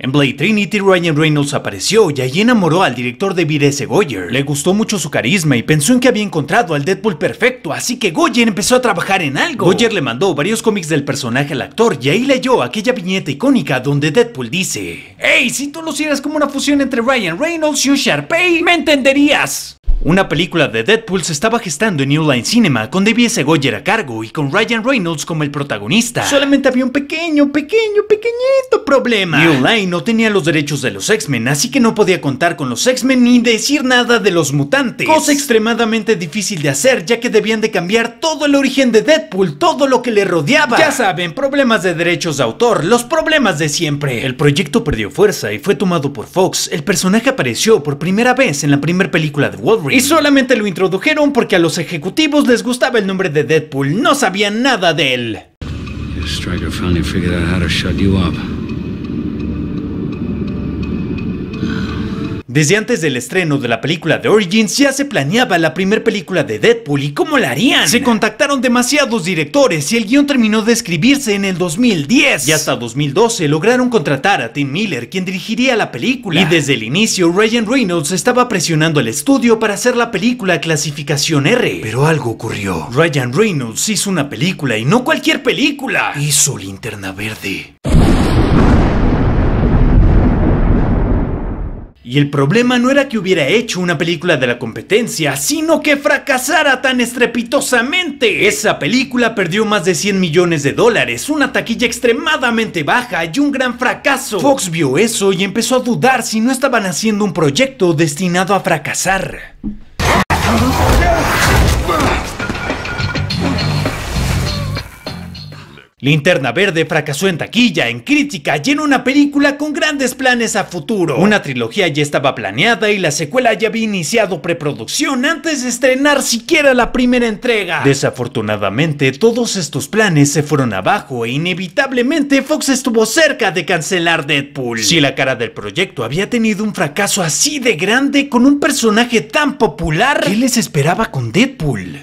En Blade Trinity, Ryan Reynolds apareció y allí enamoró al director David S. Goyer. Le gustó mucho su carisma y pensó en que había encontrado al Deadpool perfecto, así que Goyer empezó a trabajar en algo. Goyer le mandó varios cómics del personaje al actor y ahí leyó aquella viñeta icónica donde Deadpool dice: "Hey, si tú lo hicieras como una fusión entre Ryan Reynolds y un Sharpay, me entenderías". Una película de Deadpool se estaba gestando en New Line Cinema con David S. Goyer a cargo y con Ryan Reynolds como el protagonista. Solamente había un pequeñito problema. New Line no tenía los derechos de los X-Men, así que no podía contar con los X-Men ni decir nada de los mutantes. Cosa extremadamente difícil de hacer, ya que debían de cambiar todo el origen de Deadpool, todo lo que le rodeaba. Ya saben, problemas de derechos de autor, los problemas de siempre. El proyecto perdió fuerza y fue tomado por Fox. El personaje apareció por primera vez en la primera película de Wolverine. Y solamente lo introdujeron porque a los ejecutivos les gustaba el nombre de Deadpool, no sabían nada de él. Stryker finally figured out how to shut you up. Desde antes del estreno de la película de Origins ya se planeaba la primera película de Deadpool y cómo la harían. Se contactaron demasiados directores y el guión terminó de escribirse en el 2010. Y hasta 2012 lograron contratar a Tim Miller, quien dirigiría la película. Y desde el inicio Ryan Reynolds estaba presionando al estudio para hacer la película clasificación R. Pero algo ocurrió. Ryan Reynolds hizo una película y no cualquier película. Hizo Linterna Verde. Y el problema no era que hubiera hecho una película de la competencia, sino que fracasara tan estrepitosamente. Esa película perdió más de 100 millones de dólares, una taquilla extremadamente baja y un gran fracaso. Fox vio eso y empezó a dudar si no estaban haciendo un proyecto destinado a fracasar. Linterna Verde fracasó en taquilla, en crítica y en una película con grandes planes a futuro. Una trilogía ya estaba planeada y la secuela ya había iniciado preproducción antes de estrenar siquiera la primera entrega. Desafortunadamente, todos estos planes se fueron abajo e inevitablemente Fox estuvo cerca de cancelar Deadpool. Si la cara del proyecto había tenido un fracaso así de grande con un personaje tan popular, ¿qué les esperaba con Deadpool?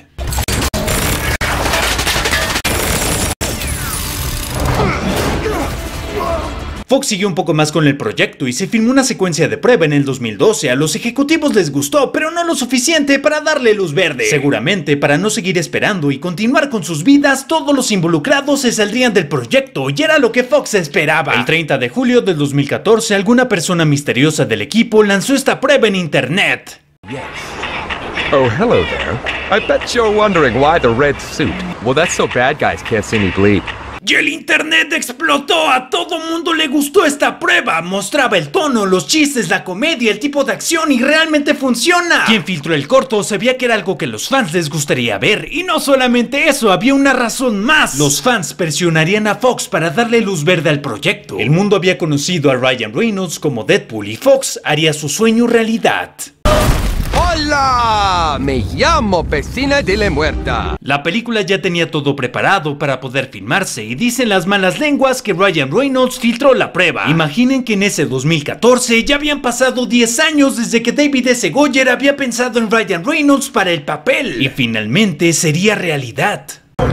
Fox siguió un poco más con el proyecto y se filmó una secuencia de prueba en el 2012. A los ejecutivos les gustó, pero no lo suficiente para darle luz verde. Seguramente para no seguir esperando y continuar con sus vidas, todos los involucrados se saldrían del proyecto y era lo que Fox esperaba. El 30 de julio del 2014, alguna persona misteriosa del equipo lanzó esta prueba en internet. Yes. Oh, hello there. I bet you're wondering why the red suit. Well, that's so bad guys can't see me bleed. Y el internet explotó, a todo mundo le gustó esta prueba, mostraba el tono, los chistes, la comedia, el tipo de acción y realmente funciona. Quien filtró el corto sabía que era algo que los fans les gustaría ver y no solamente eso, había una razón más. Los fans presionarían a Fox para darle luz verde al proyecto. El mundo había conocido a Ryan Reynolds como Deadpool y Fox haría su sueño realidad. ¡Hola! Me llamo Vecina de la Muerta. La película ya tenía todo preparado para poder filmarse y dicen las malas lenguas que Ryan Reynolds filtró la prueba. Imaginen que en ese 2014 ya habían pasado 10 años desde que David S. Goyer había pensado en Ryan Reynolds para el papel y finalmente sería realidad.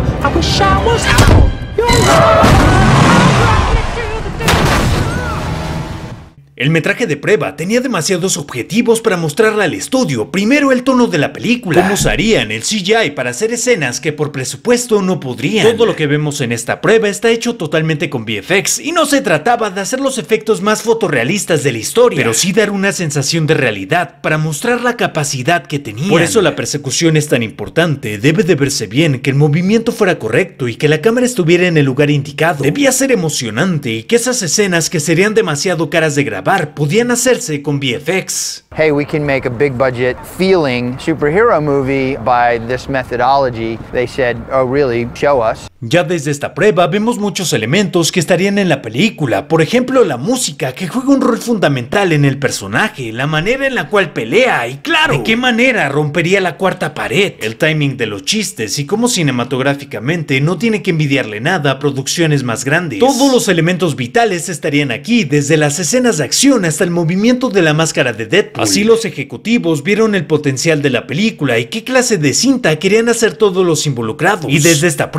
El metraje de prueba tenía demasiados objetivos para mostrarle al estudio. Primero, el tono de la película, cómo usarían el CGI para hacer escenas que por presupuesto no podrían. Todo lo que vemos en esta prueba está hecho totalmente con VFX y no se trataba de hacer los efectos más fotorrealistas de la historia, pero sí dar una sensación de realidad para mostrar la capacidad que tenían. Por eso la persecución es tan importante. Debe de verse bien, que el movimiento fuera correcto y que la cámara estuviera en el lugar indicado. Debía ser emocionante y que esas escenas que serían demasiado caras de grabar podían hacerse con VFX. Hey, we can make a big budget feeling superhero movie by this methodology. They said, oh really, show us. Ya desde esta prueba vemos muchos elementos que estarían en la película, por ejemplo la música que juega un rol fundamental en el personaje, la manera en la cual pelea y claro, de qué manera rompería la cuarta pared, el timing de los chistes y cómo cinematográficamente no tiene que envidiarle nada a producciones más grandes. Todos los elementos vitales estarían aquí, desde las escenas de acción hasta el movimiento de la máscara de Deadpool. Así los ejecutivos vieron el potencial de la película y qué clase de cinta querían hacer todos los involucrados. Y desde esta prueba podemos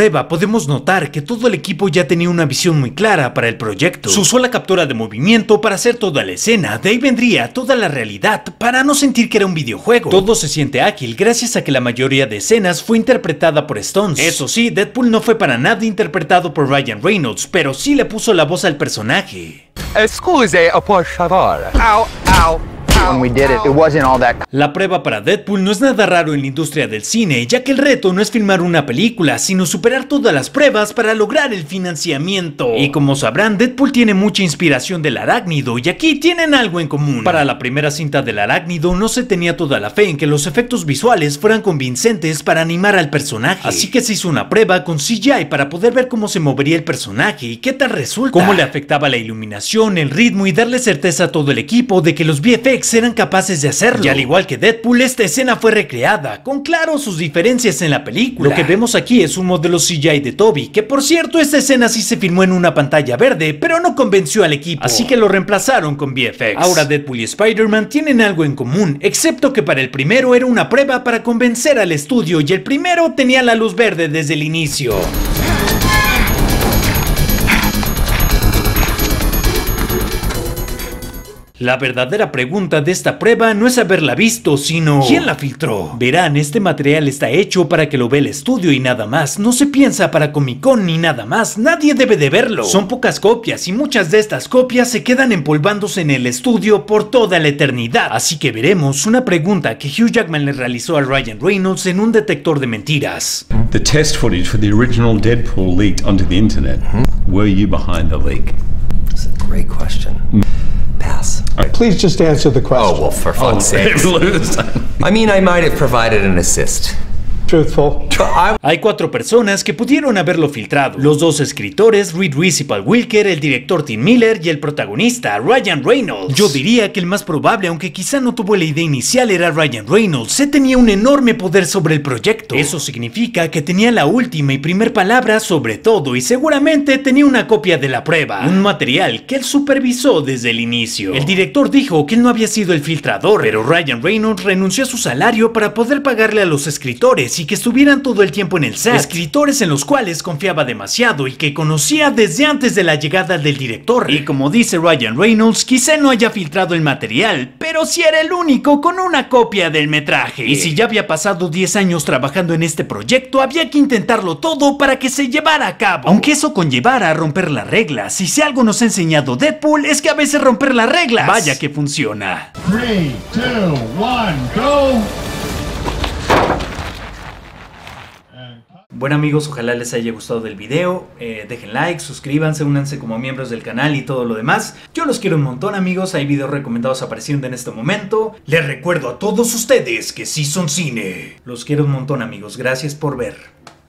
podemos notar que todo el equipo ya tenía una visión muy clara para el proyecto. Se usó la captura de movimiento para hacer toda la escena, de ahí vendría toda la realidad para no sentir que era un videojuego. Todo se siente ágil gracias a que la mayoría de escenas fue interpretada por Stones. Eso sí, Deadpool no fue para nada interpretado por Ryan Reynolds, pero sí le puso la voz al personaje. Excuse, por favor. Ow, ow. When we did it wasn't all that. La prueba para Deadpool no es nada raro en la industria del cine, ya que el reto no es filmar una película, sino superar todas las pruebas para lograr el financiamiento. Y como sabrán, Deadpool tiene mucha inspiración del arácnido, y aquí tienen algo en común. Para la primera cinta del arácnido no se tenía toda la fe en que los efectos visuales fueran convincentes para animar al personaje. Así que se hizo una prueba con CGI para poder ver cómo se movería el personaje y qué tal resulta. Cómo le afectaba la iluminación, el ritmo y darle certeza a todo el equipo de que los VFX eran capaces de hacerlo. Y al igual que Deadpool, esta escena fue recreada, con claro sus diferencias en la película. Lo que vemos aquí es un modelo CGI de Toby, que por cierto esta escena sí se filmó en una pantalla verde, pero no convenció al equipo, así que lo reemplazaron con VFX. Ahora Deadpool y Spider-Man tienen algo en común, excepto que para el primero era una prueba para convencer al estudio y el primero tenía la luz verde desde el inicio. La verdadera pregunta de esta prueba no es haberla visto, sino ¿quién la filtró? Verán, este material está hecho para que lo vea el estudio y nada más. No se piensa para Comic Con ni nada más. Nadie debe de verlo. Son pocas copias y muchas de estas copias se quedan empolvándose en el estudio por toda la eternidad. Así que veremos una pregunta que Hugh Jackman le realizó a Ryan Reynolds en un detector de mentiras. The test footage for the original Deadpool leaked onto the internet. Were you behind the leak? That's a great question. Pass. Please just answer the question. Oh, well, for fuck's sake. I mean, I might have provided an assist. Truthful. Hay 4 personas que pudieron haberlo filtrado. Los 2 escritores, Reed Reese y Paul Wilker, el director Tim Miller y el protagonista, Ryan Reynolds. Yo diría que el más probable, aunque quizá no tuvo la idea inicial, era Ryan Reynolds. Se tenía un enorme poder sobre el proyecto. Eso significa que tenía la última y primer palabra sobre todo y seguramente tenía una copia de la prueba. Un material que él supervisó desde el inicio. El director dijo que él no había sido el filtrador, pero Ryan Reynolds renunció a su salario para poder pagarle a los escritores y que estuvieran todo el tiempo en el set. Escritores en los cuales confiaba demasiado y que conocía desde antes de la llegada del director. Y como dice Ryan Reynolds, quizá no haya filtrado el material, pero sí era el único con una copia del metraje. Y si ya había pasado 10 años trabajando en este proyecto, había que intentarlo todo para que se llevara a cabo. Aunque eso conllevara a romper las reglas. Y si algo nos ha enseñado Deadpool es que a veces romper las reglas, vaya que funciona. 3, 2, 1, go. Bueno amigos, ojalá les haya gustado el video, dejen like, suscríbanse, únanse como miembros del canal y todo lo demás. Yo los quiero un montón amigos, hay videos recomendados apareciendo en este momento. Les recuerdo a todos ustedes que sí son cine. Los quiero un montón amigos, gracias por ver.